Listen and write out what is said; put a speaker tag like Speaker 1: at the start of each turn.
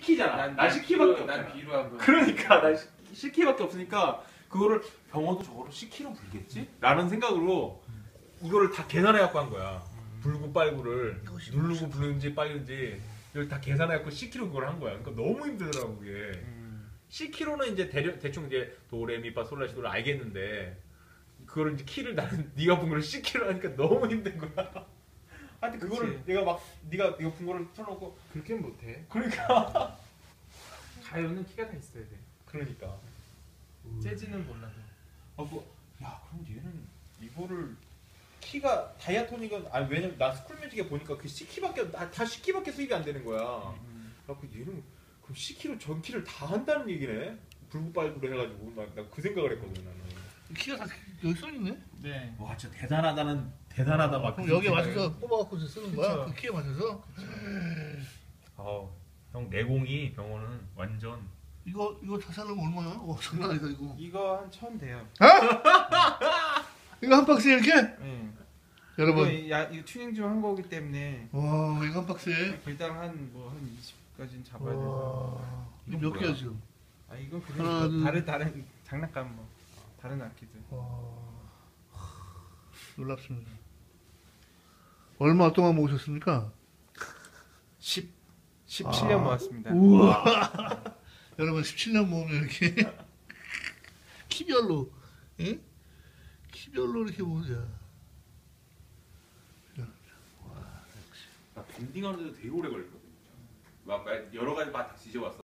Speaker 1: 10키잖아. 난 10키밖에 없잖아.
Speaker 2: 난 B로 한 거.
Speaker 1: 그러니까 난 10키밖에 없으니까 그거를 병원도 저거를 10키로 불겠지? 라는 생각으로 이거를 다 계산해 갖고 한 거야. 불구 빨구를 누르고 부르는지 빨리는지 이걸 다 계산해 갖고 10키로 그걸 한 거야. 그러니까 너무 힘들더라고 그게. 10키로는 이제 대충 이제 도레미파 솔라시도를 알겠는데 그거를 이제 키를 나는 네가 분 거를 10키로 하니까 너무 힘든 거야. 하여튼 그거를
Speaker 2: 그치.
Speaker 1: 내가 막 네가 분 거를 틀어놓고
Speaker 2: 그렇게 못해.
Speaker 1: 그러니까
Speaker 2: 가요는 키가 다 있어야 돼.
Speaker 1: 그러니까
Speaker 2: 재즈는 몰라도.
Speaker 1: 야 그럼 얘는 이거를 키가 다이아토닉은 왜냐면 나 스쿨뮤직에 보니까 그 C키밖에 다 C키밖에 수입이 안 되는 거야. 그래서 얘는 그럼 C키로 전 키를 다 한다는 얘기네. 불구빨구로 해가지고 나 그 생각을 했거든 나는.
Speaker 3: 키가 다 여기 써있네?
Speaker 2: 네.
Speaker 1: 와 진짜 대단하다 막.
Speaker 3: 그럼 여기에 맞춰서 뽑아갖고 쓰는 거야?
Speaker 2: 그쵸.
Speaker 3: 그 키에 맞춰서?
Speaker 1: 형 내공이 병원은 완전.
Speaker 3: 이거 다 사려면 얼마야? 장난 아니다 이거.
Speaker 2: 이거 한 1000 돼요.
Speaker 3: 이거 한 박스에 이렇게?
Speaker 2: 네.
Speaker 3: 여러분,
Speaker 2: 이거 튜닝 좀 한 거기 때문에
Speaker 3: 와 이거 한 박스에?
Speaker 2: 길당 한 20까지는 잡아야 돼서.
Speaker 3: 와, 이거 몇 개야 지금?
Speaker 2: 이건
Speaker 3: 하나, 둘.
Speaker 2: 그냥 다른 장난감 뭐 다른 악기들.
Speaker 3: 와, 놀랍습니다. 얼마 동안 모으셨습니까?
Speaker 2: 17년 모았습니다.
Speaker 3: 우와. 여러분 17년 모으면 이렇게 키별로, 예? 키별로 이렇게 모으자.
Speaker 1: 나 밴딩하는데도 되게 오래 걸렸거든. 막 여러 가지 막 다 뒤져봤어.